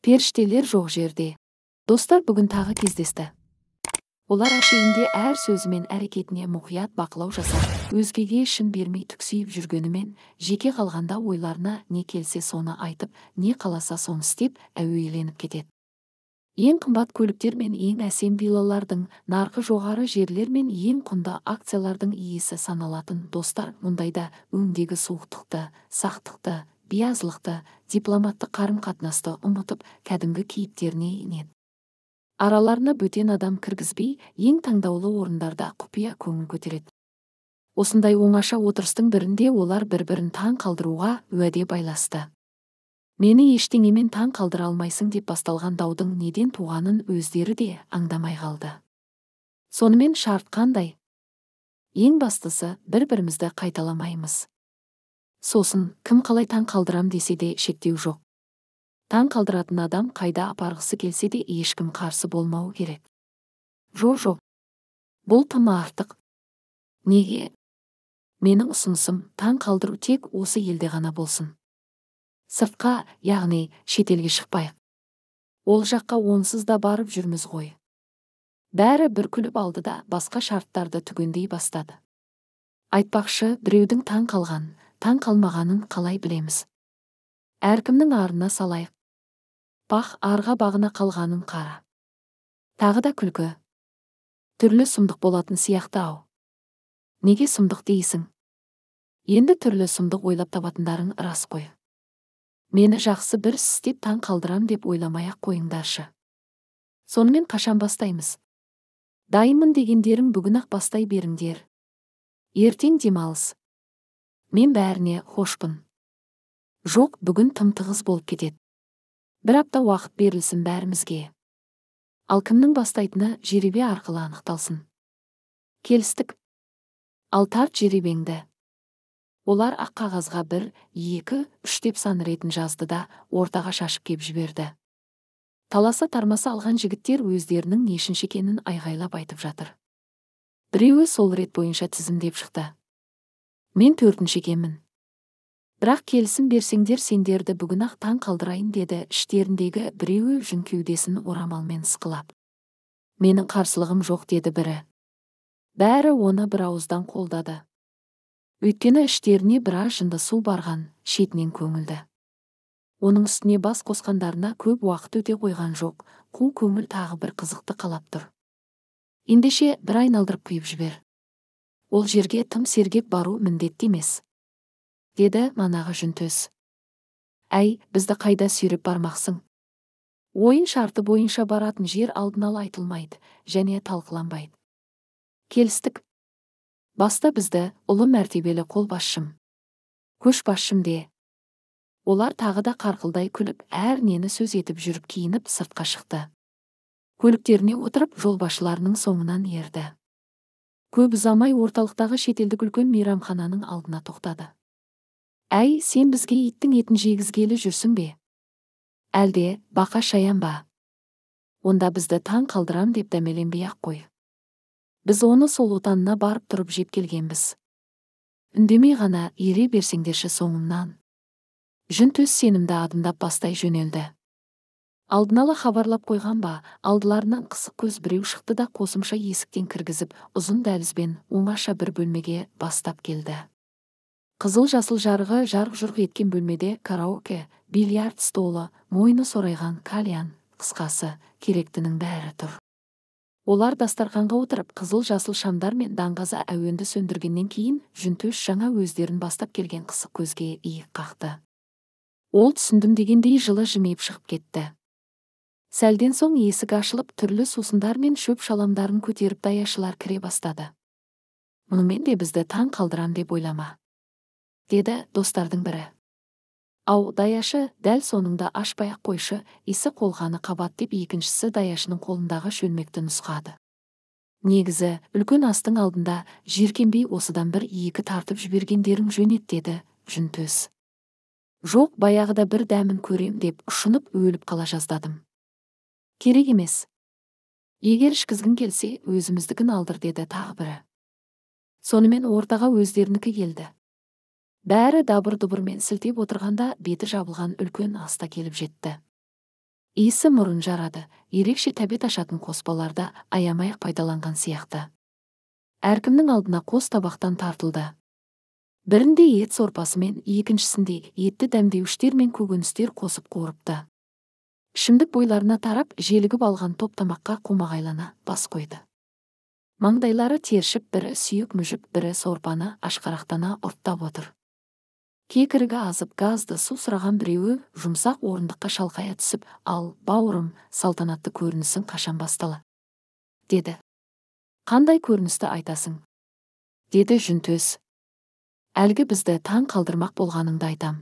Періштелер жоқ жерде. Достар бүгін тағы кездесті. Олар әшейінде әр сөзі мен әрекетіне мұқият бақылау жасап, өзгеге ішін бермей түксиіп жүргенімен, жеке қалғанда ойларына не келсе соны айтып, не қаласа соны істеп, әуейленіп кетеді. Ең қымбат көліктер мен ең әсем виллалардың, нарқы жоғары жерлер мен ең құнды акциялардың иесі саналатын достар мұндайда өңдегі суықтықты, сақтықты, биязылықты, дипломаттық қарым-қатынасты ұмытып, кәдімгі кейіптеріне енеді. Араларына бөтен адам кіргізбей, ең таңдаулы орындарда құпия көңіл көтереді. Осындай оңаша отырыстың бірінде олар бір-бірін таң қалдыруға уәде байласты. Мені ештеңемен таң қалдыра алмайсың деп басталған даудың неден туғанын өздері де аңдамай қалды. Сонымен шарт қандай? Ең бастысы, бір-бірімізді қайталамаймыз. Сосын, кім қалай таң қалдырам десе де шектеу жоқ. Таң қалдыратын адам қайда апарғысы келсе де ешкім қарсы болмауы керек. Жоқ. Бұл тым артық. Неге? Менің ұсынысым таң қалдыру тек осы елде ғана болсын. Сыртқа, яғни шетелге шықпайық. Ол жаққа онсыз да барып жүрміз ғой. Бәрі бір күліп алды да басқа шарттарды түгендей бастады. Айтпақшы, біреудің таң қалған, таң қалмағанын қалай білеміз? Әркімнің арына салайық. Бақ арға бағына қалғанын қара. Тағы да күлкі. Түрлі сұмдық болатын сияқты ау. Неге сұмдық дейсің? Енді түрлі сұмдық ойлап табатындарың рас қой. Мені жақсы бір істеп таң қалдырам деп ойламай-ақ қойыңдаршы. Сонымен қашан бастаймыз? Дайынмын дегендерің бүгін-ақ бастай беріңдер. Ертең демалыс. Мен бәріне хошпын. Жоқ, бүгін тым тығыз болып кетеді. Бір апта уақыт берілсін бәрімізге. Ал кімнің бастайтыны жеребе арқылы анықталсын. Келістік. Ал тарт жеребеңді. Олар ақ қағазға 1, 2, 3 деп сан ретін жазды да ортаға шашып кеп жіберді. Таласа тармаса алған жігіттер өздерінің нешінші екенін айғайлап айтып жатыр. Біреуі сол рет бойынша тізімдеп шықты. Мен 4-ші екенмін. Бірақ келісім берсеңдер сендерді бүгін-ақ таң қалдырайын деді іштеріндегі біреуі жүн кеудесін орамалмен сықылап. Менің қарсылығым жоқ деді бірі. Бәрі оны бір ауыздан қолдады. Өйткені іштеріне біраз жынды су барған, шетінен көңілді. Оның үстіне бас қосқандарына көп уақыт өте қойған жоқ, қу көңіл тағы бір қызықты қалап тұр. Ендеше бір айналдырып құйып жібер. Ол жерге тым сергек бару міндетті емес. Деді манағы жүнтөс. Әй, бізді қайда сүйреп бармақсың? Ойын шарты бойынша баратын жер алдын ала айтылмайды, және талқыланбайды. Келістік. Баста бізді ұлы мәртебелі қолбасшым. Көшбасшым де. Олар тағы да қарқылдай күліп, әр нені сөз етіп жүріп киініп сыртқа шықты. Көліктеріне отырып жолбасшыларының соңынан ерді. Көп ұзамай орталықтағы шетелдік үлкен мейрамхананың алдына тоқтады. Әй, сен бізге иттің етін жегізгелі жүрсің бе? Әлде бақа шаян ба? Онда бізді таң қалдырам деп дәмеленбей-ақ қой. Біз оны сол отанына барып тұрып жеп келгенбіз. Үндемей ғана ере берсеңдерші соңымнан. Жүнтөс сенімді адымдап бастай жөнелді. Алдын ала хабарлап қойған ба, алдыларынан қысық көз біреу шықты да қосымша есіктен кіргізіп, ұзын дәлізбен оңаша бір бөлмеге бастап келді. Қызыл-жасыл жарығы жарқ-жұрқ еткен бөлмеде караоке, бильярд столы, мойны сорайған кальян, қысқасы, керектінің бәрі тұр. Олар дастарханға отырып қызыл-жасыл шамдар мен даңғаза әуенді сөндіргеннен кейін жүнтөс жаңа өздерін бастап келген қысық көзге иек қақты. Ол түсіндім дегендей жылы жымиып шығып кетті. Сәлден соң есік ашылып, түрлі сусындар мен шөп шаламдарын көтеріп даяшылар кіре бастады. Мұнымен де бізді таң қалдырам деп ойлама, деді достардың бірі. Ау, даяшы, дәл соныңда ашпай-ақ қойшы, исі қолғаны қабат деп екіншісі даяшының қолындағы шөлмекті нұсқады. Негізі, үлкен астың алдында жиркенбей осыдан 1-2 тартып жібергендерің жөн ет, деді жүнтөс. Жоқ, баяғыда бір дәмін көрем деп ұшынып өліп қала жаздадым. Керек емес. Егер ішкізгің келсе, өзіміздікін алдыр, деді тағы бірі. Сонымен ортаға өздерінікі келді. Бәрі дабыр-дұбырмен сілтеп отырғанда беті жабылған үлкен аста келіп жетті. Иісі мұрын жарады, ерекше тәбет ашатын қоспаларда аямай-ақ пайдаланған сияқты. Әркімнің алдына қос табақтан тартылды. Бірінде ет сорпасы мен екіншісінде етті дәмдеуіштер мен көкөністер қосып қуырыпты. Ішімдік бойларына тарап, желігіп алған топ тамаққа қомағайлана бас қойды. Маңдайлары тершіп, бірі сүйек мүжіп, бірі сорпаны ашқарақтана ұрттап отыр. Кекірігі азып, газды су сұраған біреуі жұмсақ орындыққа шалқая түсіп, ал бауырым, салтанатты көрінісің қашан бастала? Деді. Қандай көріністі айтасың? Деді Жүнтөс. Әлгі бізді таң қалдырмақ болғаныңды айтам.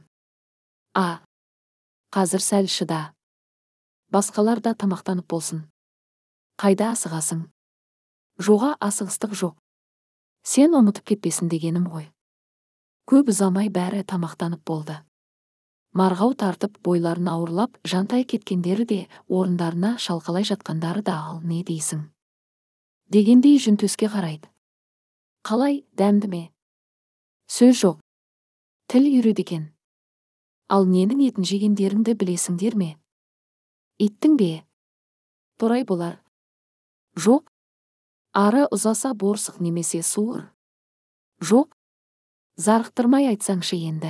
Қазір сәл шыда. Басқалар да тамақтанып болсын. Қайда асығасың? Жоға, асығыстық жоқ. Сен ұмытып кетпесін дегенім ғой. Көп ұзамай бәрі тамақтанып болды. Марғау тартып, бойларын ауырлап, жантай кеткендері де, орындарына шалқалай жатқандары да ал не дейсің? Дегендей Жүнтөске қарайды. Қалай, дәмді ме? Сөз жоқ. Тіл үйреді екен. Ал ненің етін жегендеріңді білесіңдер ме? Иттің бе? Торай болар. Жоқ. Ары ұзаса борсық немесе суыр. Жоқ. Зарықтырмай айтсаңшы енді.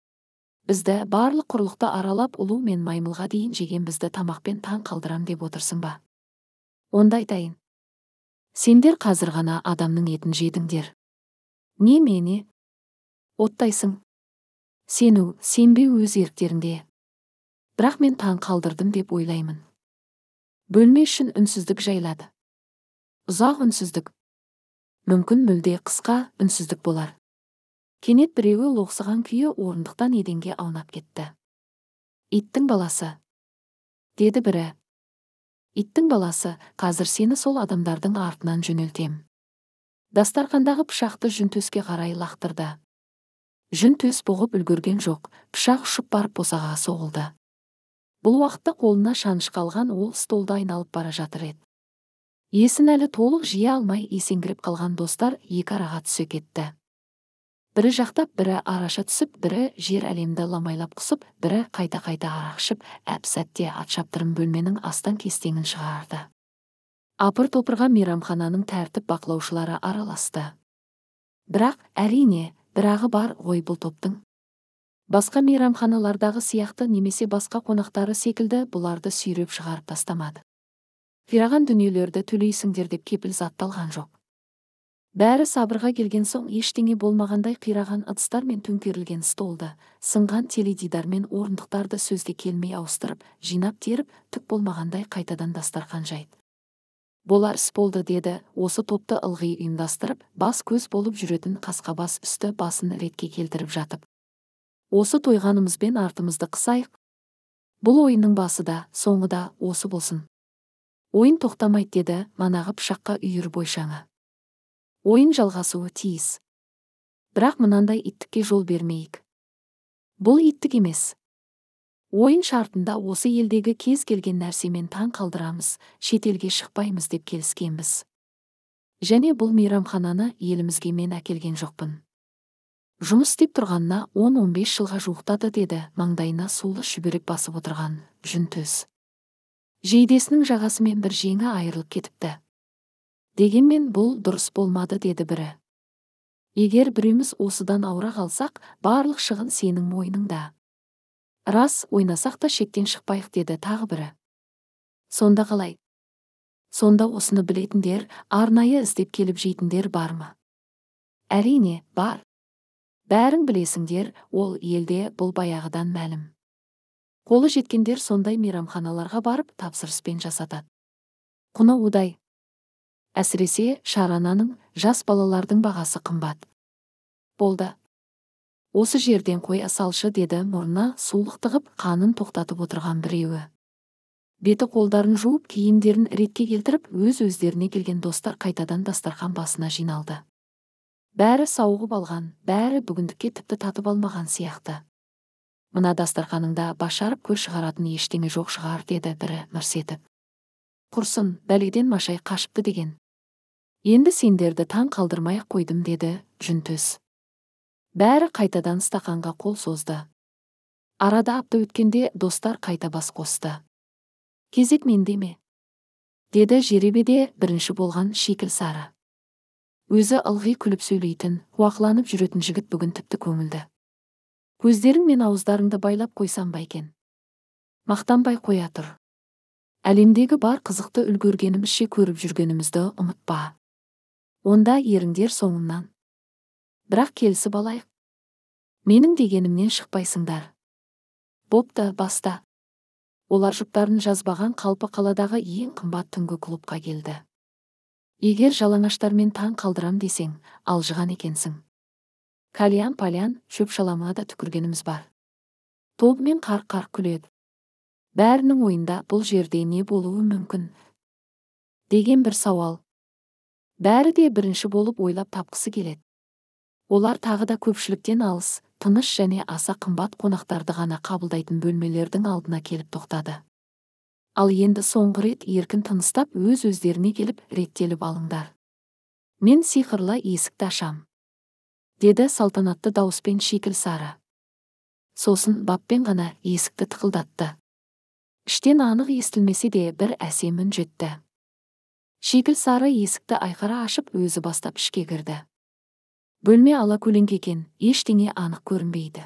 Бізді барлық құрлықты аралап ұлу мен маймылға дейін жеген бізді тамақпен таң қалдырам деп отырсың ба? Онда айтайын. Сендер қазір ғана адамның етін жедіңдер. Немене? Оттайсың. Сену, сенбе өз еріктеріңде. Бірақ мен таң қалдырдым деп ойлаймын. Бөлме үшін үнсіздік жайлады. Ұзақ үнсіздік. Мүмкін мүлде қысқа үнсіздік болар. Кенет біреуі лоқсыған күйі орындықтан еденге аунап кетті. Иттің баласы. Деді бірі. Иттің баласы, қазір сені сол адамдардың артынан жөнелтем. Дастарқандағы пышақты Жүнтөске қарай лақтырды. Жүнтөс бұғып үлгерген жоқ, пышақ ұшып барып босағаға соғылды. Бұл уақытта қолына шаныш қалған ол столды айналып бара жатыр еді. Есін әлі толық жия алмай есеңгіреп қалған достар екі араға түсе кетті. Бірі жақтап, бірі араша түсіп, бірі жер әлемді ламайлап құсып, бірі қайта-қайта арақ ішіп, әп-сәтте ат шаптырым бөлменің астан кестеңін шығарды. Апыр-топырға мейрамхананың тәртіп бақылаушылары араласты. Бірақ әрине, бірағы бар ғой бұл топтың. Басқа мейрамханалардағы сияқты немесе басқа қонақтары секілді бұларды сүйреп шығарып тастамады. Қираған дүниелерді төлейсіңдер деп кепіл-затталған жоқ. Бәрі сабырға келген соң ештеңе болмағандай қираған ыдыстар мен төңкерілген столды, сынған теледидар мен орындықтарды сөзге келмей ауыстырып, жинап теріп, түк болмағандай қайтадан дастархан жайды. Болар іс болды деді, осы топты ылғи ұйымдастырып, бас-көз болып жүретін қасқабас үсті басын ретке келтіріп жатып. Осы тойғанымызбен артымызды қысайық. Бұл ойынның басы да, соңы да осы болсын. Ойын тоқтамайды деді, манағы пышаққа үйір бойшаңы. Ойын жалғасуы тиіс. Бірақ мынандай иттікке жол бермейік. Бұл иттік емес. Ойын шартында осы елдегі кез келген нәрсемен таң қалдырамыз, шетелге шықпаймыз деп келіскенбіз. Және бұл мейрамхананы елімізге мен әкелген жоқпын. Жұмыс істеп тұрғанына 10-15 жылға жуықтады деді, маңдайына сулы шүберек басып отырған Жүнтөс. Жейдесінің жағасымен бір жеңі айырылып кетіпті. Дегенмен бұл дұрыс болмады деді бірі. Егер біреуміз осыдан ауыра қалсақ, барлық шығын сенің мойныңда. Рас, ойнасақ та шектен шықпайық деді тағы бірі. Сонда қалай? Сонда осыны білетіндер, арнайы іздеп келіп жейтіндер бар ма? Әрине, бар. Бәрің білесіңдер, ол елде бұл баяғыдан мәлім. Қолы жеткендер сондай мейрамханаларға барып тапсырыспен жасатады. Құны удай. Әсіресе шарананың, жас балалардың бағасы қымбат. Болды. Осы жерден қоя салшы деді мұрнына сулық тығып қанын тоқтатып отырған біреуі. Беті қолдарын жуып, киімдерін ретке келтіріп, өз-өздеріне келген достар қайтадан дастархан басына жиналды. Бәрі сауығып алған, бәрі бүгіндікке тіпті татып алмаған сияқты. Мына дастарханыңда башарып көз шығаратын ештеңе жоқ шығар деді бірі мырс етіп. Құрсын, бәледен машай қашыпты деген. Енді сендерді таң қалдырмай қойдым деді Жүнтөс. Бәрі қайтадан стақанға қол созды. Арада апта өткенде достар қайта бас қосты. Кезек менде ме? Деді жеребеде бірінші болған Шикіл Сары. Өзі ылғи күліп сөйлейтін, қуақыланып жүретін жігіт бүгін тіпті көңілді. Көздерің мен ауыздарыңды байлап қойсам ба екен? Мақтанбай қоя тұр. Әлемдегі бар қызықты үлгергенімізше көріп жүргенімізді ұмытпа. Онда еріңдер соңымнан. Бірақ келісіп алайық. Менің дегенімнен шықпайсыңдар. Бопты, баста. Олар жұптарын жазбаған қалпы қаладағы ең қымбат түнгі клубқа келді. Егер жалаңаштармен таң қалдырам десең, алжыған екенсің. Кальян-пальян, шөп-шаламға да түкіргеніміз бар. Тобымен қарқ-қарқ күледі. Бәрінің ойында бұл жерде не болуы мүмкін? Деген бір сауал. Бәрі де бірінші болып ойлап тапқысы келеді. Олар тағы да көпшіліктен алыс, тыныш және аса қымбат қонақтарды ғана қабылдайтын бөлмелердің алдына келіп тоқтады. Ал енді соңғы рет еркін тыныстап өз-өздеріне келіп реттеліп алыңдар. Мен сиқырлы есікті ашам, деді салтанатты дауыспен Шикіл Сары. Сосын баппен ғана есікті тықылдатты. Іштен анық естілмесе де бір әсем үн жетті. Шикіл Сары есікті айқара ашып өзі бастап ішке кірді. Бөлме ала-көлеңке екен, ештеңе анық көрінбейді.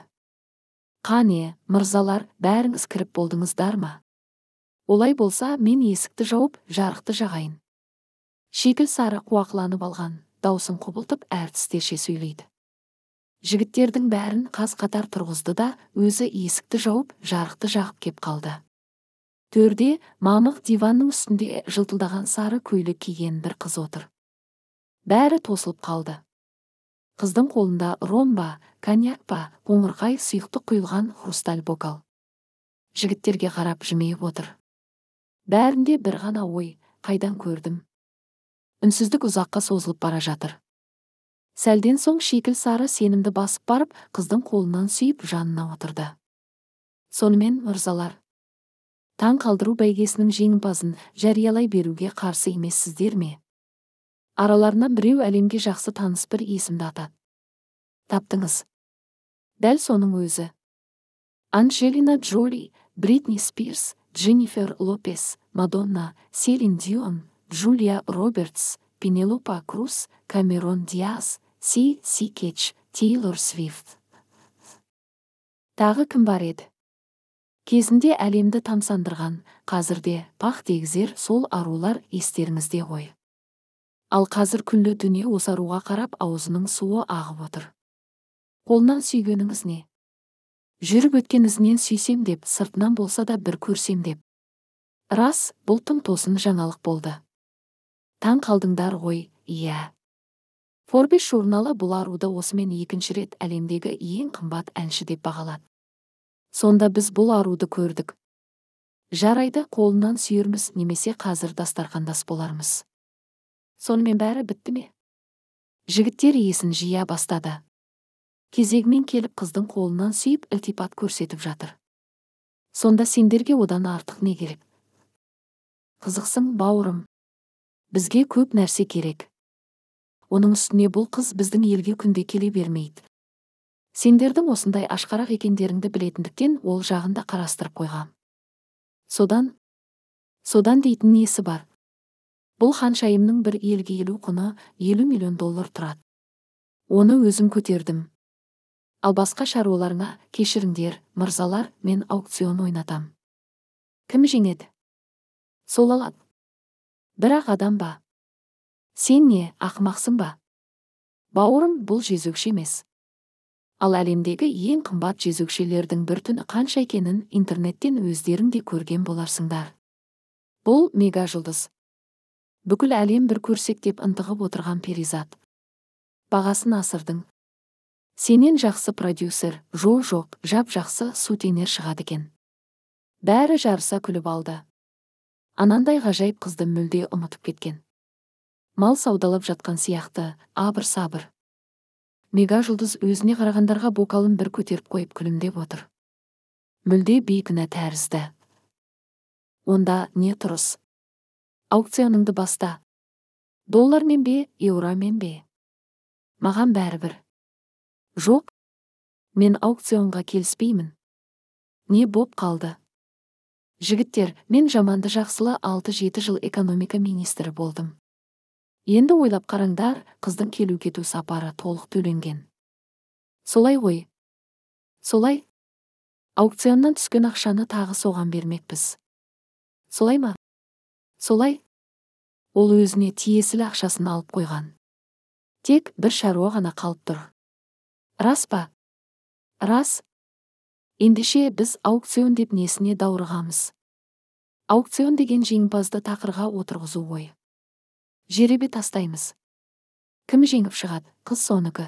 Қане, мырзалар, бәріңіз кіріп болдыңыздар ма? Олай болса, мен есікті жауып, жарықты жағайын. Шикіл Сары қуақыланып алған, даусын құбылтып әртістерше сөйлейді. Жігіттердің бәрін қаз-қатар тұрғызды да, өзі есікті жауып, жарықты жағып кеп қалды. Төрде мамық диванның үстінде жылтылдаған сары көйлек киген бір қыз отыр. Бәрі тосылып қалды. Қыздың қолында ром ба, коньяк па, қоңырқай сұйықты құйылған хрусталь бокал. Жігіттерге қарап жымиып отыр. Бәрінде бір ғана ой, қайдан көрдім? Үнсіздік ұзаққа созылып бара жатыр. Сәлден соң Шикіл Сары сенімді басып барып, қыздың қолынан сүйіп жанына отырды. Сонымен, мырзалар, таң қалдыру бәйгесінің жеңімпазын жариялай беруге қарсы емессіздер ме? Араларынан біреу әлемге жақсы таныс бір есімді атады. Таптыңыз. Дәл соның өзі. Анджелина Джоли, Бритни Спирс, Дженнифер Лопес, Мадонна, Селин Дион, Джулия Робертс, Пенелопа Круз, Камерон Диас, Си Кетч, Тейлор Свифт. Тағы кім бар еді? Кезінде әлемді тамсандырған, қазірде пақ дегізер сол арулар естеріңізде ғой. Ал қазір күллі дүние осы аруға қарап аузының суы ағып отыр. Қолынан сүйгеніңіз не? Жүріп өткен ізінен сүйсем деп, сыртынан болса да бір көрсем деп. Рас, бұл тым тосын жаңалық болды. Таң қалдыңдар ғой, иә. Forbes журналы бұл аруды осымен екінші рет әлемдегі ең қымбат әнші деп бағалады. Сонда біз бұл аруды көрдік. Жарайды, қолынан сүйерміз немесе қазір дастарқандас болармыз. Сонымен бәрі бітті ме? Жігіттер есін жия бастады. Кезегімен келіп қыздың қолынан сүйіп ілтипат көрсетіп жатыр. Сонда сендерге одан артық не керек? Қызықсың, бауырым. Бізге көп нәрсе керек. Оның үстіне бұл қыз біздің елге күнде келе бермейді. Сендердің осындай ашқарақ екендеріңді білетіндіктен ол жағында қарастырып қойғам. Содан дейтін несі бар? Бұл ханшайымның бір елге елу құны $50 миллион тұрады. Оны өзім көтердім. Ал басқа шаруаларыңа кешіріңдер, мырзалар, мен аукцион ойнатам. Кім жеңеді? Сол алады. Бірақ адам ба? Сен не, ақымақсың ба? Бауырым, бұл жезөкше емес. Ал әлемдегі ең қымбат жезөкшелердің бір түні қанша екенін интернеттен өздерің де көрген боларсыңдар. Бұл мега жұлдыз. Бүкіл әлем бір көрсек деп ынтығып отырған перизат. Бағасын асырдың. Сенен жақсы продюсер, жоқ, жап-жақсы сутенер шығады екен. Бәрі жарыса күліп алды. Анандай ғажайып қызды мүлде ұмытып кеткен. Мал саудалап жатқан сияқты, абыр-сабыр. Мега жұлдыз өзіне қарағандарға бокалын бір көтеріп қойып күлімдеп отыр. Мүлде бейкүнә тәрізді. Онда не тұрыс? Аукционыңды баста. Доллармен бе, еуромен бе? Маған бәрібір. Жоқ, мен аукционға келіспеймін. Не боп қалды? Жігіттер, мен жаманды жақсылы 6-7 жыл экономика министрі болдым. Енді ойлап қараңдар, қыздың келу кету сапары толық төленген. Солай ғой. Солай. Аукционнан түскен ақшаны тағы соған бермекпіз. Солай ма? Солай. Ол өзіне тиесілі ақшасын алып қойған. Тек бір шаруа ғана қалып тұр. Рас па? Рас. Ендеше біз аукцион деп несіне даурығамыз? Аукцион деген жеңімпазды тақырға отырғызу ғой. Жеребе тастаймыз. Кім жеңіп шығады? Қыз соныкі.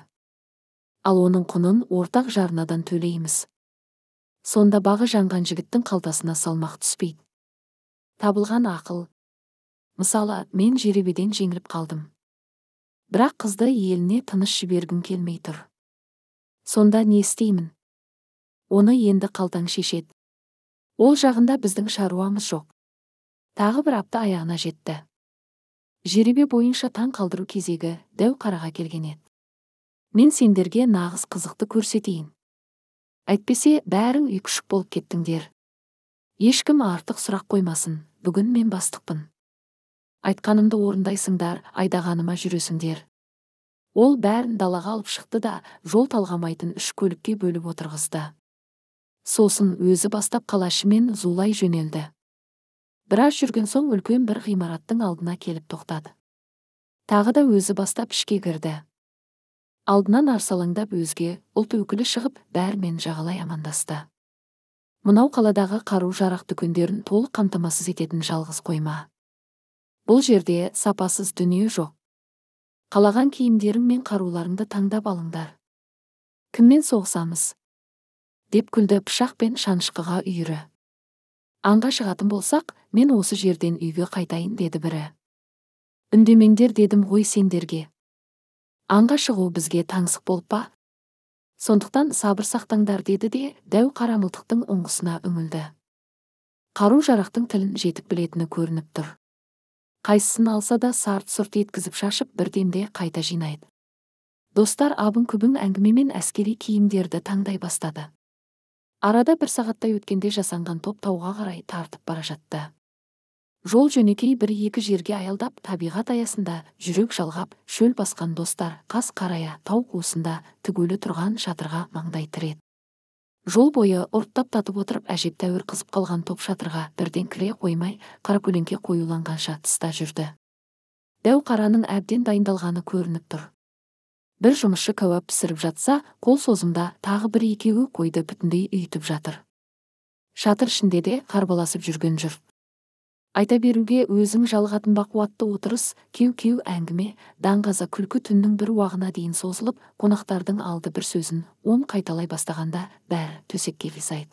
Ал оның құнын ортақ жарнадан төлейміз. Сонда бағы жанған жігіттің қалтасына салмақ түспейді. Табылған ақыл. Мысалы, мен жеребеден жеңіліп қалдым. Бірақ қызды еліне тыныш жібергім келмей тұр. Сонда не істеймін? Оны енді қалтаң шешеді. Ол жағында біздің шаруамыз жоқ. Тағы бір апта аяғына жетті. Жеребе бойынша таң қалдыру кезегі дәу қараға келген еді. Мен сендерге нағыз қызықты көрсетейін. Әйтпесе бәрің үйкүшік болып кеттіңдер. Ешкім артық сұрақ қоймасын, бүгін мен бастықпын. Айтқанымды орындайсыңдар, айдағаныма жүресіңдер. Ол бәрін далаға алып шықты да, жол талғамайтын 3 көлікке бөліп отырғызды. Сосын өзі бастап қалашымен зулай жөнелді. Біраз жүрген соң үлкен бір ғимараттың алдына келіп тоқтады. Тағы да өзі бастап ішке кірді. Алдынан арсалаңдап өзге ұлт өкілі шығып, бәрімен жағалай амандасты. Мынау қаладағы қару-жарақ дүкендерін толық қамтамасыз ететін жалғыз қойма. Бұл жерде сапасыз дүние жоқ. Қалаған киімдерің мен қаруларыңды таңдап алыңдар. Кіммен соғысамыз? Деп күлді пышақ пен шанышқыға үйірі. Аңға шығатын болсақ, мен осы жерден үйге қайтайын деді бірі. Үндемеңдер дедім ғой сендерге. Аңға шығу бізге таңсық болып па? Сондықтан сабыр сақтаңдар деді де, дәу қара мылтықтың ұңғысына үңілді. Қару-жарақтың тілін жетік білетіні көрініп тұр. Қайсысын алса да сарт-сұрт еткізіп шашып, бірдемде қайта жинайды. Достар абын-күбін әңгімемен әскери киімдерді таңдай бастады. Арада 1 сағаттай өткенде жасанған топ тауға қарай тартып бара жатты. Жол жөнекей 1-2 жерге аялдап, табиғат аясында жүрек жалғап, шөл басқан достар қас қарая тау қуысында тігулі тұрған шатырға маңдай тіреді. Жол бойы ұрттап татып отырып, әжептәуір қызып қалған топ шатырға бірден кіре қоймай, қаракөлеңке қоюланғанша тыста жүрді. Дәу қараның әбден дайындалғаны көрініп тұр. Бір жұмысшы кәуап пісіріп жатса, қол созымда тағы 1-2 қойды бүтіндей үйітіп жатыр. Шатыр ішінде де қарбаласып жүрген жұрт. Айта беруге өзің жалғатын бақуатты отырыс, кеу-кеу әңгіме, даңғаза күлкі түннің бір уағына дейін созылып, қонақтардың алды бір сөзін қайталай бастағанда бәрі төсекке қисайды.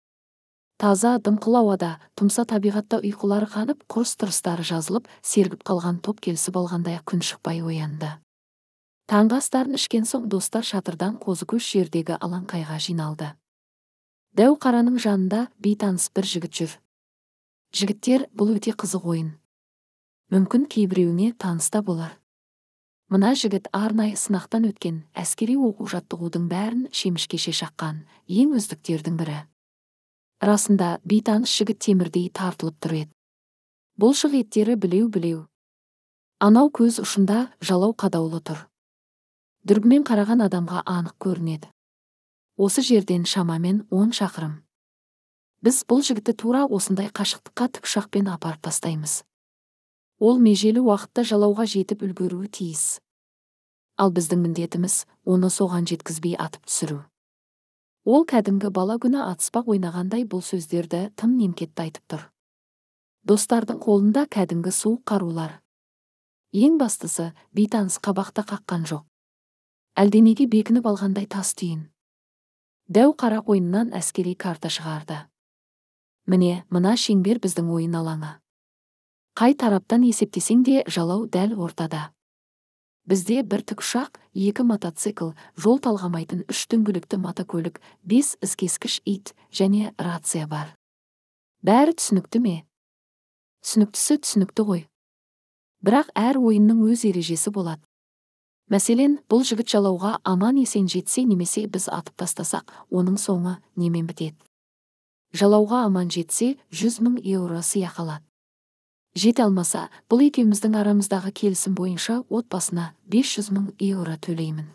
Таза дымқыл ауада, тұмса табиғатта ұйқылары қанып, құрыс-тырыстары жазылып, сергіп қалған топ келісіп алғандай күн шықпай оянды. Таңғы астарын ішкен соң достар шатырдан қозыкөш жердегі алаңқайға жиналды. Дәу қараның жанында бейтаныс бір жігіт жүр. Жігіттер, бұл өте қызық ойын. Мүмкін кейбіреуіне таныста болар. Мына жігіт арнайы сынақтан өткен әскери оқу-жаттығудың бәрін шемішкеше шаққан ең үздіктердің бірі. Расында бейтаныс жігіт темірдей тартылып тұр еді. Бұлшық еттері білеу-білеу. Анау көз ұшында жалау қадаулы тұр. Дүрбімен қараған адамға анық көрінеді. Осы жерден шамамен 10 шақырым. Біз бұл жігітті тура осындай қашықтыққа тікұшақпен апарып тастаймыз. Ол межелі уақытта жалауға жетіп үлгеруі тиіс. Ал біздің міндетіміз оны соған жеткізбей атып түсіру. Ол кәдімгі бала күні атыспақ ойнағандай бұл сөздерді тым немкетті айтып тұр. Достардың қолында кәдімгі суық қарулар. Ең бастысы, бейтаныс қабақта қаққан жоқ. Әлденеге бекініп алғандай тас түйін. Дәу қара қойнынан әскери карта шығарды. Міне, мына шеңбер біздің ойын алаңы. Қай тараптан есептесең де жалау дәл ортада. Бізде 1 тікұшақ, 2 мотоцикл, жол талғамайтын 3 дөңгелекті мотокөлік, 5 ізкескіш ит және рация бар. Бәрі түсінікті ме? Түсініктісі түсінікті ғой. Бірақ әр ойынның өз ережесі болады. Мәселен, бұл жігіт жалауға аман есен жетсе немесе біз атып тастасақ, оның соңы немен бітеді? Жалауға аман жетсе, 100 000 еуро сыйақы алады. Жете алмаса, бұл екеуміздің арамыздағы келісім бойынша отбасына 500 000 еуро төлеймін.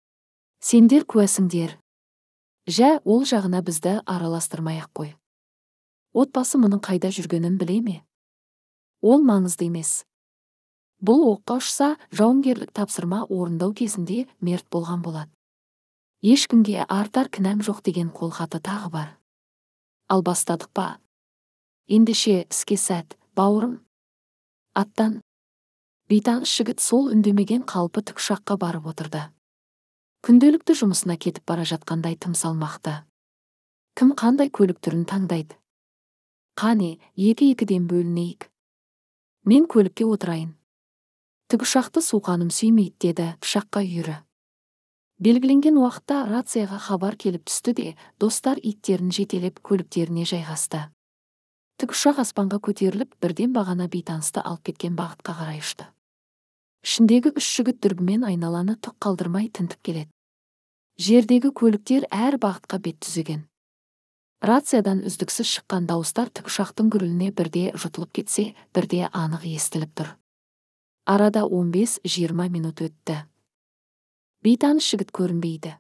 Сендер куәсіңдер. Жә, ол жағына бізді араластырмай-ақ қой. Отбасы мұның қайда жүргенін біле ме? Ол маңызды емес. Бұл оққа ұшса, жауынгерлік тапсырма орындау кезінде мерт болған болады. Ешкімге артар кінәм жоқ деген қолхаты тағы бар. Ал бастадық па? Ендеше іске сәт, бауырым. Аттан. Бейтаныс жігіт сол үндемеген қалпы тікұшаққа барып отырды. Күнделікті жұмысына кетіп бара жатқандай тым салмақты. Кім қандай көлік түрін таңдайды? Қане, 2-2-ден бөлінейік. Мен көлікке отырайын. Тікұшақты суқаным сүймейді, деді ұшаққа үйірі. Белгіленген уақытта рацияға хабар келіп түсті де, достар иттерін жетелеп көліктеріне жайғасты. Тікұшақ аспанға көтеріліп, бірден бағана бейтанысты алып кеткен бағытқа қарай ұшты. Ішіндегі 3 жігіт дүрбімен айналаны түк қалдырмай тінтіп келеді. Жердегі көліктер әр бағытқа бет түзеген. Рациядан үздіксіз шыққан дауыстар тікұшақтың гүріліне бірде жұтылып кетсе, бірде анық естіліп тұр. Арада 15-20 минут өтті. Бейтаныс жігіт көрінбейді.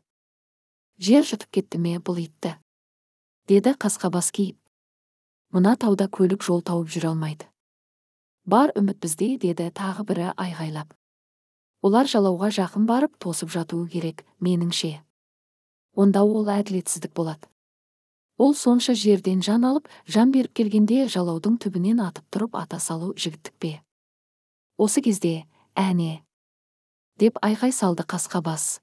Жер жұтып кетті ме бұл итті? Деді қасқабас кейіп. Мына тауда көлік жол тауып жүре алмайды. Бар үміт бізде, деді тағы бірі айғайлап. Олар жалауға жақын барып тосып жатуы керек, меніңше. Онда ол әділетсіздік болады. Ол сонша жерден жан алып, жан беріп келгенде жалаудың түбінен атып тұрып ата салу жігіттік пе? Осы кезде, әне, деп айқай салды қасқабас.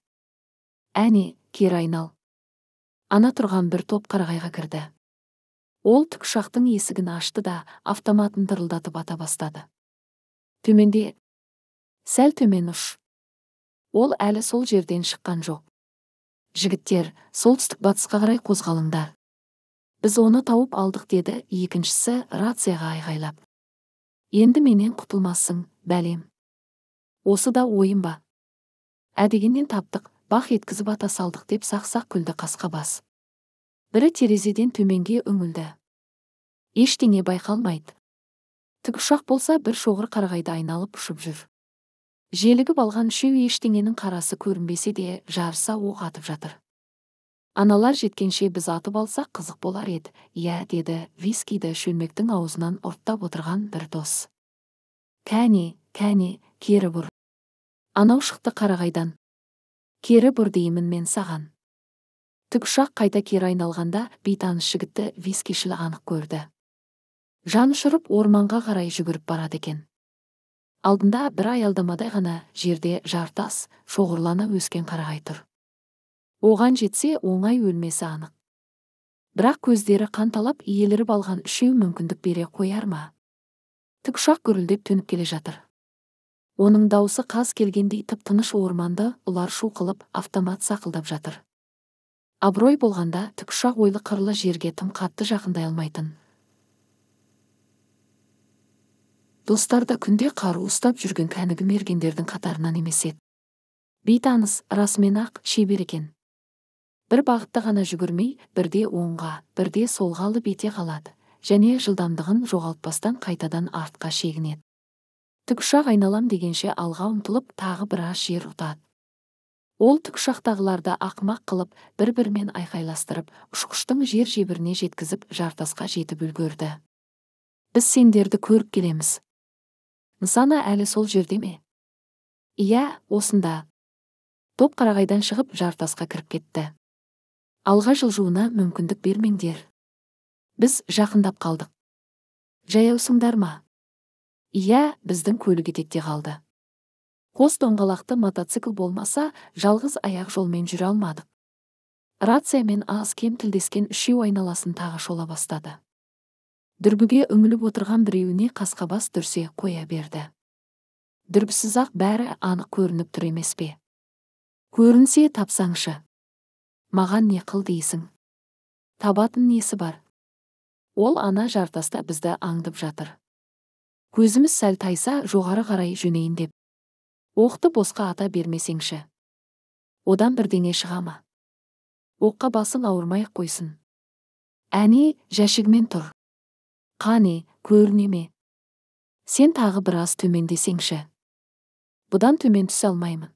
Әне, кері айнал. Ана тұрған бір топ қарағайға кірді. Ол тікұшақтың есігін ашты да автоматын дырылдатып ата бастады. Төменде, сәл төмен ұш. Ол әлі сол жерден шыққан жоқ. Жігіттер, солтүстік батысқа қарай қозғалыңдар. Біз оны тауып алдық, деді екіншісі рацияға айғайлап. Енді менен құтылмассың, бәлем. Осы да ойым ба? Әдегеннен таптық, бақ еткізіп ата салдық, деп сақ-сақ күлді қасқабас. Бірі терезеден төменге үңілді. Ештеңе байқалмайды. Тікұшақ болса бір шоғыр қарағайды айналып ұшып жүр. Желігіп алған үшеу ештеңенің қарасы көрінбесе де жарыса оқ атып жатыр. Аналар жеткенше біз атып алсақ қызық болар еді, иә, деді вискиді шөлмектің аузынан ұрттап отырған бір дос. Кәне, кері бұр. Анау шықты қарағайдан. Кері бұр деймін мен саған. Тікұшақ қайта кері айналғанда бейтаныс жігітті вискишіл анық көрді. Жан ұшырып орманға қарай жүгіріп барады екен. Алдында бір аялдамадай ғана жерде жартас, шоғырлана өскен қарағай тұр. Оған жетсе оңай өлмесі анық. Бірақ көздері қанталап иеліріп алған үшеу мүмкіндік бере қояр ма? Тікұшақ гүрілдеп төніп келе жатыр. Оның даусы қаз келгендей тып-тыныш орманды ұлар шу қылып автомат сақылдап жатыр. Абырой болғанда тікұшақ ойлы қырлы жерге тым қатты жақындай алмайтын. Достар да күнде қару ұстап жүрген кәнігі мергендердің қатарынан емес еді. Бейтаныс расымен-ақ шебер екен. Бір бағытта ғана жүгірмей, бірде оңға, бірде солға алып ете қалады, және жылдамдығын жоғалтпастан қайтадан артқа шегінеді. Тікұшақ айналам дегенше алға ұмтылып, тағы біраз жер ұтады. Ол тікұшақтағыларды ақымақ қылып, бір-бірімен айқайластырып, ұшқыштың жер жебіріне жеткізіп, жартасқа жетіп үлгерді. Біз сендерді көріп келеміз. Нысана әлі сол жерде ме? Иә, осында. Топ қарағайдан шығып жартасқа кіріп кетті. Алға жылжуына мүмкіндік бермеңдер. Біз жақындап қалдық. Жаяусыңдар ма? Иә, біздің көлік етекте қалды. Қос доңғалақты мотоцикл болмаса, жалғыз аяқ жолмен жүре алмадық. Рациямен аз-кем тілдескен үшеу айналасын тағы шола бастады. Дүрбіге үңіліп отырған біреуіне қасқабас дүрсе қоя берді. Дүрбісіз-ақ бәрі анық көрініп тұр емес пе? Көрінсе тапсаңшы. Маған не қыл дейсің? Табатын несі бар? Ол ана жартаста бізді аңдып жатыр. Көзіміз сәл тайса жоғары қарай жөнейін деп. Оқты босқа ата бермесеңші. Одан бірдеңе шыға ма? Оққа басың ауырмай қойсын. Әне, жәшігімен тұр. Қане, көрінеме. Сен тағы біраз төмендесеңші. Бұдан төмен түсе алмаймын.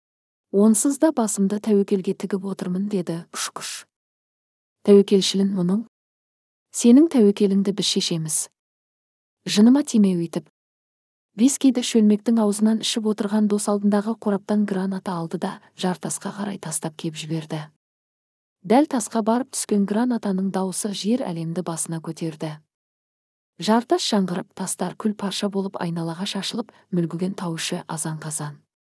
Онсыз да басымды тәуекелге тігіп отырмын, деді ұшқыш. Тәуекелшілін мұның? Сенің тәуекеліңді біз шешеміз. Жыныма тиме өйтіп. Вискиді шөлмектің аузынан ішіп отырған дос алдындағы қораптан граната алды да жартасқа қарай тастап кеп жіберді. Дәл тасқа барып түскен гранатаның дауысы жер әлемді басына көтерді. Жартас жаңғырып, тастар күл парша болып айналаға шашылып, мүлгіген тау іші азан-қазан.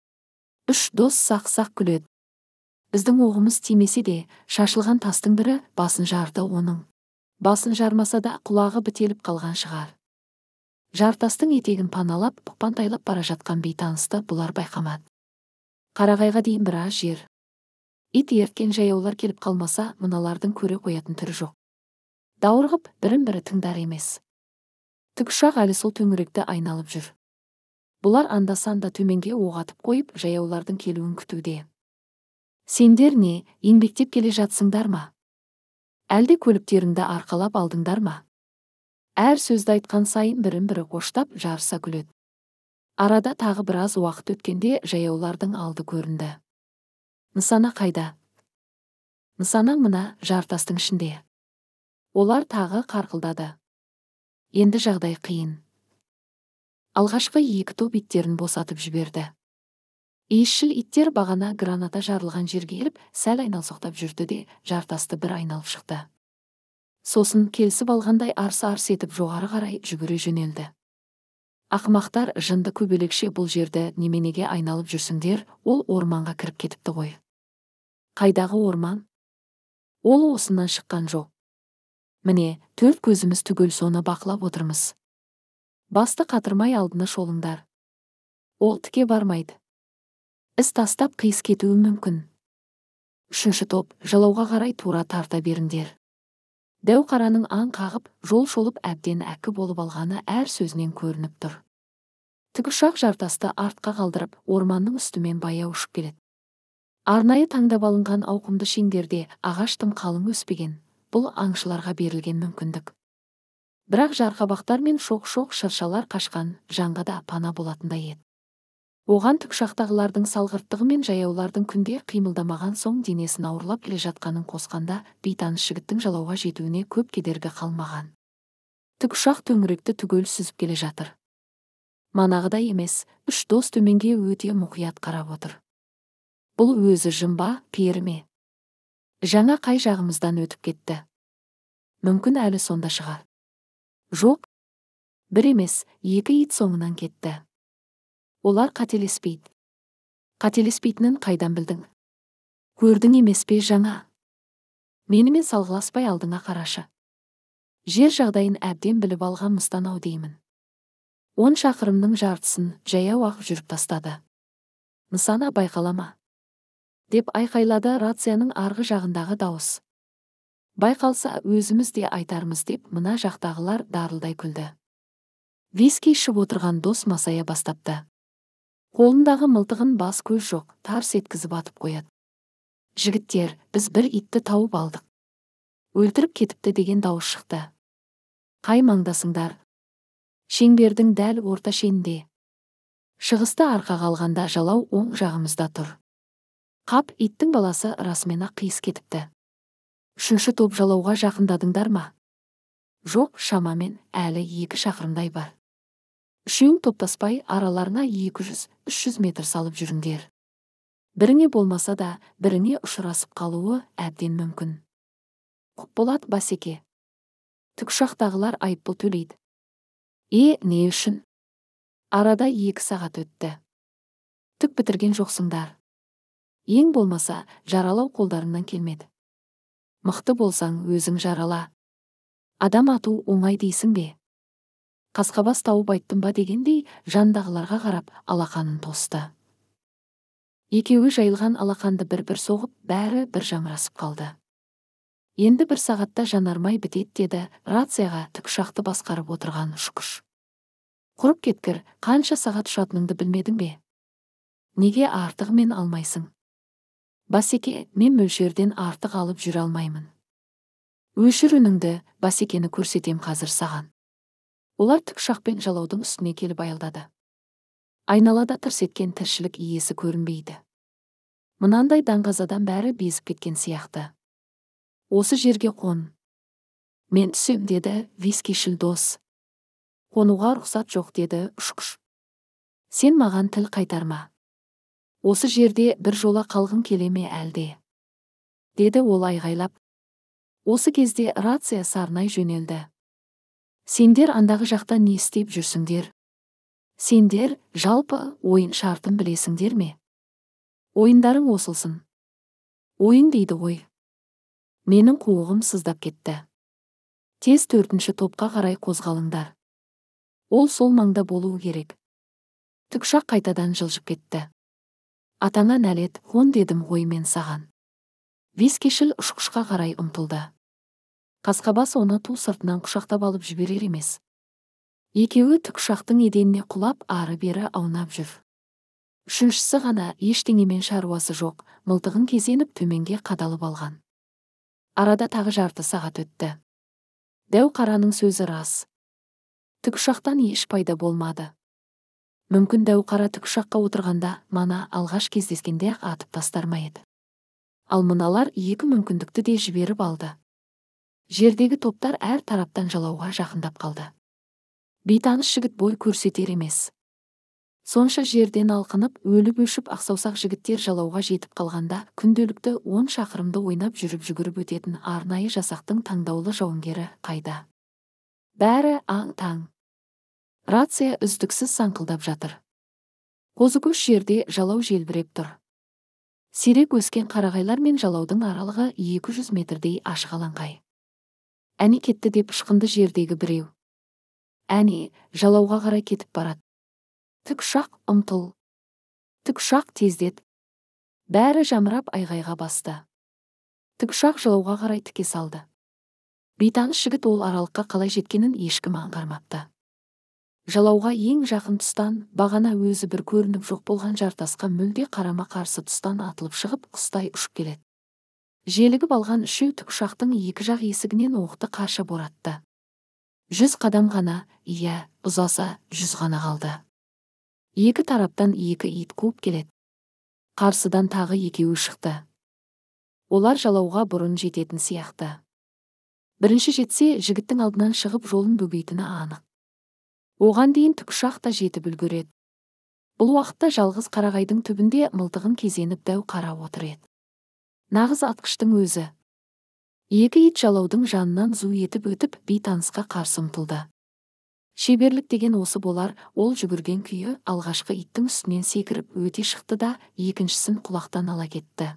Үш дос сақ-сақ күледі. Біздің оғымыз тимесе де, шашылған тастың бірі басын жарды оның. Басын жармаса да құлағы бітеліп қалған шығар. Жартастың етегін паналап, бұқпантайлап бара жатқан бейтанысты бұлар байқамады. Қарағайға дейін біраз жер. Ит ерткен жаяулар келіп қалмаса, мыналардың көре қоятын түрі жоқ. Даурығып, бірін-бірі тыңдар емес. Тікұшақ әлі сол төңіректі айналып жүр. Бұлар анда-санда төменге оқ атып қойып, жаяулардың келуін күтуде. Сендер не, еңбектеп келе жатсыңдар ма? Әлде көліктеріңді арқалап алдыңдар ма? Әр сөзді айтқан сайын бірін-бірі қоштап, жарыса күледі. Арада тағы біраз уақыт өткенде жаяулардың алды көрінді. Нысана қайда? Нысана мына жартастың ішінде. Олар тағы қарқылдады. Енді жағдай қиын. Алғашқы екі топ иттерін босатып жіберді. Иісшіл иттер бағана граната жарылған жерге келіп, сәл айналсоқтап жүрді де, жартасты бір айналып шықты. Сосын келісіп алғандай арс-арс етіп жоғары қарай жүгіре жөнелді. Ақымақтар, жынды көбелекше, бұл жерді неменеге айналып жүрсіңдер, ол орманға кіріп кетіпті ғой. Қайдағы орман? Ол осынан шыққан жоқ. Міне, төрт көзіміз түгел соны бақылап отырмыз. Басты қатырмай алдына шолыңдар. Ол тіке бармайды. Іс тастап қиыс кетуі мүмкін. Үшінші топ, жалауға қарай тура тарта беріңдер. Дәу қараның аң қағып, жол шолып әбден әккі болып алғаны әр сөзінен көрініп тұр. Тікұшақ жартасты артқа қалдырып, орманның үстімен баяу ұшып келеді. Арнайы таңдап алынған ауқымды шеңдерде ағаш тым қалың өспеген. Бұл аңшыларға берілген мүмкіндік. Бірақ жарқабақтар мен шоқ-шоқ шыршалар қашқан жанға да пана болатындай еді. Оған тікұшақтағылардың салғырттығы мен жаяулардың күнде қимылдамаған соң денесін ауырлап келе жатқанын қосқанда, бейтаныс жігіттің жалауға жетуіне көп кедергі қалмаған. Тікұшақ төңіректі түгел сүзіп келе жатыр. Манағыдай емес, үш дос төменге өте мұқият қарап отыр. Бұл өзі жымба, пері ме? Жаңа қай жағымыздан өтіп кетті? Мүмкін әлі сонда шығар. Жоқ, бір емес, екі ит соңынан кетті. Олар қателеспейді. Қателеспейтінін қайдан білдің? Көрдің емес пе жаңа? Менімен салғыласпай алдыңа қарашы. Жер жағдайын әбден біліп алған мыстанау деймін. 10 шақырымның жартысын жаяу ақ жүріп тастады. Нысана байқалама, деп айқайлады рацияның арғы жағындағы дауыс. Байқалса өзіміз де айтармыз, деп мына жақтағылар дарылдай күлді. Виски ішіп отырған дос масая бастапты. Қолындағы мылтығын бас көз жоқ, тарс еткізіп атып қояды. Жігіттер, біз бір итті тауып алдық. Өлтіріп кетіпті деген дауыс шықты. Қай маңдасыңдар? Шеңбердің дәл орта шенінде. Шығысты арқаға алғанда жалау оң жағымызда тұр. Қап, иттің баласы расымен ақ қиыс кетіпті. Үшінші топ жалауға жақындадыңдар ма? Жоқ, шамамен әлі 2 шақырымдай бар. Үшеуің топтаспай араларына 200-300 метр салып жүріңдер. Біріңе болмаса да, біріңе ұшырасып қалуы әбден мүмкін. Құпболат Басеке. Тікұшақтағылар айыппұл төлейді. Не үшін? Арада 2 сағат өтті. Түк бітірген жоқсыңдар. Ең болмаса, жаралау қолдарыңнан келмеді. Мықты болсаң, өзің жарала. Адам ату оңай дейсің бе? Қасқабас тауып айттым ба дегендей, жандағыларға қарап алақанын тосты. Екеуі жайылған алақанды бір-бір соғып, бәрі бір жамырасып қалды. Енді 1 сағатта жанармай бітет, деді рацияға тікұшақты басқарып отырған ұшқыш. Құрып кеткір, қанша сағат ұшатыныңды білмедің бе? Неге артығымен алмайсың? Басеке, мен мөлшерден артық алып жүре алмаймын. Өшір үніңді, Басекені көрсетем қазір саған. Олар тікұшақпен жалаудың үстіне келіп аялдады. Айналада тырс еткен тіршілік иесі көрінбейді. Мынандай даңғазадан бәрі безіп кеткен сияқты. Осы жерге қон. Мен түсем, деді вискишіл дос. Қонуға рұқсат жоқ, деді ұшқыш. Сен маған тіл қайтарма. Осы жерде бір жола қалғың келе ме әлде? Деді ол айғайлап. Осы кезде рация сарнай жөнелді. Сендер андағы жақта не істеп жүрсіңдер? Сендер жалпы ойын шартын білесіңдер ме? Ойындарың осылсын. Ойын дейді ғой. Менің қуығым сыздап кетті. Тез 4-ші топқа қарай қозғалыңдар. Ол сол маңда болуы керек. Тікұшақ қайтадан жылжып кетті. Атаңа нәлет, қон дедім ғой мен саған. Вискишіл ұшқышқа қарай ұмтылды. Қасқабас оны ту сыртынан құшақтап алып жіберер емес. Екеуі тікұшақтың еденіне құлап ары-бері аунап жүр. Үшіншісі ғана ештеңемен шаруасы жоқ, мылтығын кезеніп төменге қадалып алған. Арада тағы жарты сағат өтті. Дәу қараның сөзі рас. Тікұшақтан еш пайда болмады. Мүмкін дәу қара тікұшаққа отырғанда мана алғаш кездескенде атып тастар ма еді. Ал мыналар екі мүмкіндікті де жіберіп алды. Жердегі топтар әр тараптан жалауға жақындап қалды. Бейтаныс жігіт бой көрсетер емес. Сонша жерден алқынып, өліп өшіп ақсаусақ жігіттер жалауға жетіп қалғанда, күнделікті 10 шақырымды ойнап жүріп өтетін арнайы жасақтың таңдаулы жауынгері қайда? Бәрі аң-таң. Рация үздіксіз саңқылдап жатыр. Қозыкөш жерде жалау желбіреп тұр. Сирек өскен қарағайлар мен жалаудың аралығы 200 метрдей ашық алаңқай. Әне кетті деп ышқынды жердегі біреу. Әне, жалауға қарай кетіп барады. Тікұшақ ұмтыл. Тікұшақ тездет. Бәрі жамырап айғайға басты. Тікұшақ жалауға қарай тіке салды. Бейтаныс жігіт ол аралыққа қалай жеткенін ешкім аңғармапты. Жалауға ең жақын тұстан, бағана өзі бір көрініп жоқ болған жартасқа мүлде қарама-қарсы тұстан атылып шығып, құстай ұшып келеді. Желігіп алған үшеу тікұшақтың екі жақ есігінен оқты қарша боратты. 100 қадам ғана, иә, ұзаса 100 ғана қалды. Екі тараптан екі ит қуып келеді. Қарсыдан тағы екеуі шықты. Олар жалауға бұрын жететін сияқты. Бірінші жетсе, жігіттің алдынан шығып жолын бөгейтіні анық. Оған дейін тікұшақ та жетіп үлгереді. Бұл уақытта жалғыз қарағайдың түбінде мылтығын кезеніп дәу қара отыр еді. Нағыз атқыштың өзі. Екі ит жалаудың жанынан зу етіп өтіп, бейтанысқа қарсы ұмтылды. Шеберлік деген осы болар, ол жүгірген күйі алғашқы иттің үстінен секіріп өте шықты да, екіншісін құлақтан ала кетті.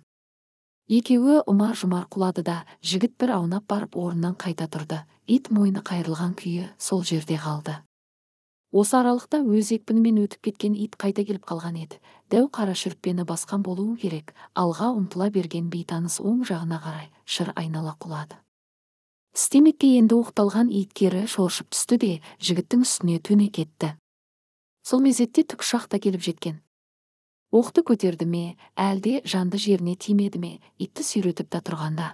Екеуі ұмар-жұмар құлады да, жігіт бір аунап барып орнынан қайта тұрды. Ит мойны қайырылған күйі сол жерде қалды. Осы аралықта өз екпінімен өтіп кеткен ит қайта келіп қалған еді. Дәу қара шүріппені басқан болуы керек. Алға ұмтыла берген бейтаныс оң жағына қарай шыр айнала құлады. Тістемекке енді оқталған иткері шоршып түсті де, жігіттің үстіне төне кетті. Сол мезетте тікұшақ та келіп жеткен. Оқты көтерді ме, әлде жанды жеріне тимеді ме, итті сүйретіп та тұрғанда.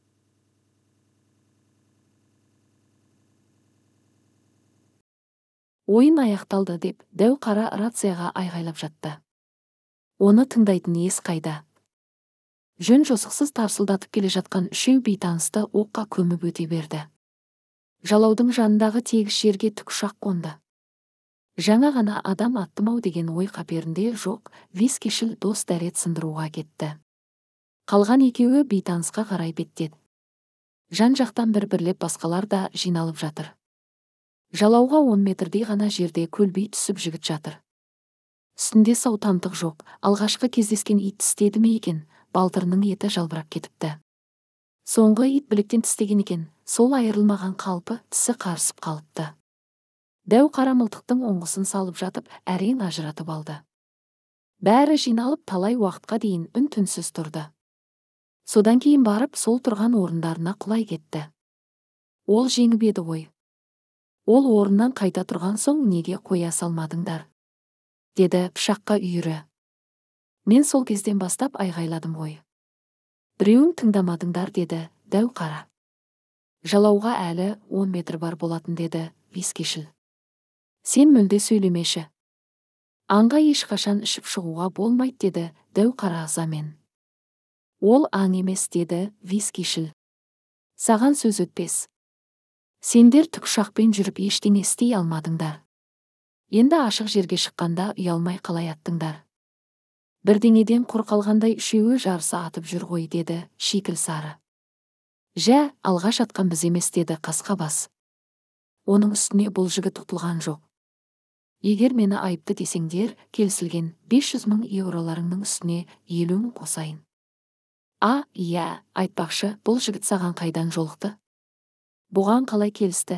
Ойын аяқталды деп, дәу қара рацияға айғайлап жатты. Оны тыңдайтын ес қайда. Жөн жосықсыз тарсылдатып келе жатқан үшеу бейтанысты оққа көміп өте берді. Жалаудың жанындағы тегіс жерге тікұшақ қонды. Жаңа ғана адам аттымау деген ой қаперінде жоқ, вискишіл дос дәрет сындыруға кетті. Қалған екеуі бейтанысқа қарай беттеді. Жан-жақтан бір-бірлеп басқалар да жиналып жатыр. Жалауға 10 метрдей ғана жерде көлбей түсіп жігіт жатыр. Үстінде сау тамтық жоқ, алғашқы кездескен ит тістеді ме екен, балтырының еті жалбырап кетіпті. Соңғы ит біліктен тістеген екен, сол айырылмаған қалпы тісі қарысып қалыпты. Дәу қара мылтықтың оңғысын салып жатып, әрең ажыратып алды. Бәрі жиналып талай уақытқа дейін үн-түнсіз тұрды. Содан кейін барып сол тұрған орындарына құлай кетті. Ол жеңіп еді ғой. Ол орыннан қайта тұрған соң неге қоя салмадыңдар? Деді пышаққа үйірі. Мен сол кезден бастап айғайладым ғой. Біреуің тыңдамадыңдар, деді дәу қара. Жалауға әлі 10 метр бар болатын, деді вискишіл. Сен мүлде сөйлемеші. Аңға ешқашан ішіп шығуға болмайды, деді дәу қара ызамен. Ол аң емес, деді вискишіл. Саған сөз өтпес. Сендер тікұшақпен жүріп ештеңе істей алмадыңдар. Енді ашық жерге шыққанда ұялмай қалай аттыңдар. Бірдеңеден құр қалғандай үшеуі жарыса атып жүр ғой, деді шикіл сары. Жә, алғаш атқан біз емес, деді қасқа бас. Оның үстіне бұл жігіт ұтылған жоқ. Егер мені айыпты десеңдер, келісілген 500 000 еуроларыңның үстіне 50 000 қосайын. Иә, айтпақшы, бұл жігіт саған қайдан жолықты? Бұған қалай келісті?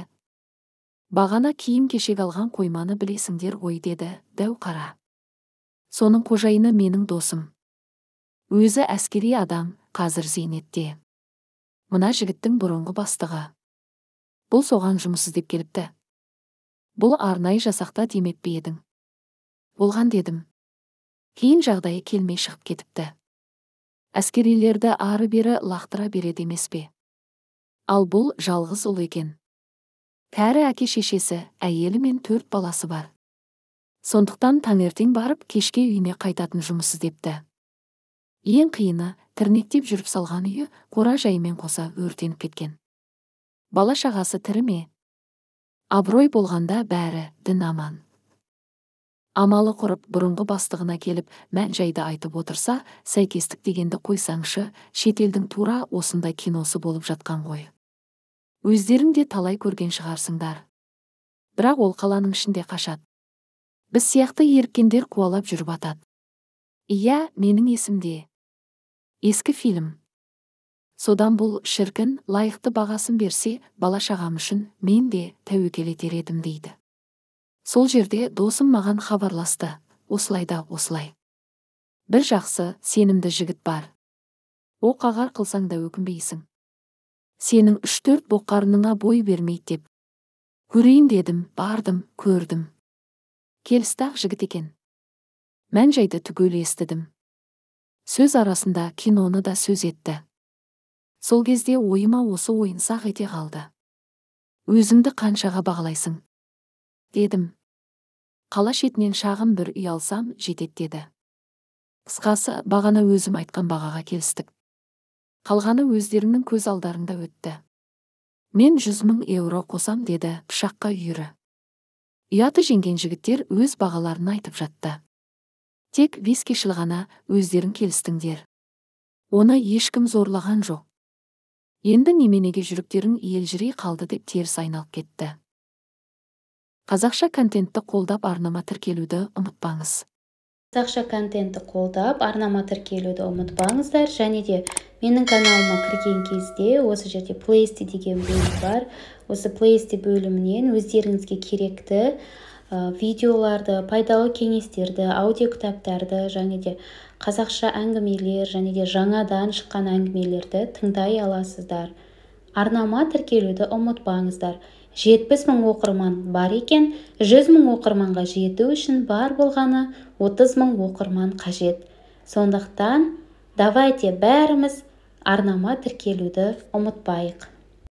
Бағана киім кешек алған қойманы білесіңдер ғой, деді дәу қара. Соның қожайыны менің досым. Өзі әскери адам, қазір зейнетте. Мына жігіттің бұрынғы бастығы. Бұл соған жұмыс іздеп келіпті. Бұл арнайы жасақта демеп пе едің? Болған, дедім. Кейін жағдайы келмей шығып кетіпті. Әскерилерді ары-бері лақтыра береді емес пе? Ал бұл жалғыз ұл екен. Кәрі әке шешесі, әйелі мен 4 баласы бар. Сондықтан таңертең барып, кешке үйіне қайтатын жұмыс іздепті. Ең қиыны, тірнектеп жүріп салған үйі қора жайымен қоса өртеніп кеткен. Бала шағасы тірі ме? Абырой болғанда бәрі дін аман. Амалы құрып бұрынғы бастығына келіп мән-жайды айтып отырса, сәйкестік дегенді қойсаңшы, шетелдің тура осындай киносы болып жатқан ғой. Өздерің де талай көрген шығарсыңдар. Бірақ ол қаланың ішінде қашады. Біз сияқты еріккендер қуалап жүріп атады. Иә, менің есімде. Ескі фильм. Содан бұл шіркін лайықты бағасын берсе, бала шағам үшін мен де тәуекел етер едім, дейді. Сол жерде досым маған хабарласты, осылай да осылай. Бір жақсы, сенімді жігіт бар. Оқ-ағар қылсаң да өкінбейсің. Сенің 3-4 боқарыныңа бой бермейді деп. Көрейін дедім, бардым, көрдім. Келісті-ақ жігіт екен. Мән-жайды түгел естідім. Сөз арасында киноны да сөз етті. Сол кезде ойыма осы ойын сақ ете қалды. Өзіңді қаншаға бағалайсың? Дедім. Қала шетінен шағын бір үй алсам жетеді, деді. Қысқасы, бағана өзім айтқан бағаға келістік. Қалғаны өздерінің көз алдарында өтті. Мен 100 000 еуро қосам, деді пышаққа үйірі. Ұяты жеңген жігіттер өз бағаларын айтып жатты. Тек вискишіл ғана өздерің келістіңдер. Оны ешкім зорлаған жоқ. Енді неменеге жүріктерің елжірей қалды деп теріс айналып кетті. Қазақша контентті қолдап арнама тіркелуді ұмытпаңыз. Қазақша контентті қолдап арнама тіркелуді ұмытпаңыздар, және де менің каналыма кірген кезде осы жерде плейлисті деген бөлім бар. Осы плейлисті бөлімінен өздеріңізге керекті видеоларды, пайдалы кеңестерді, аудио кітаптарды, және де қазақша әңгімелер, және де жаңадан шыққан әңгімелерді тыңдай аласыздар. Арнама тіркелуді ұмытпаңыздар. 70 000 оқырман бар екен, 100 000 оқырманға жету үшін бар болғаны 30 000 оқырман қажет. Сондықтан давайте бәріміз арнама тіркелуді ұмытпайық.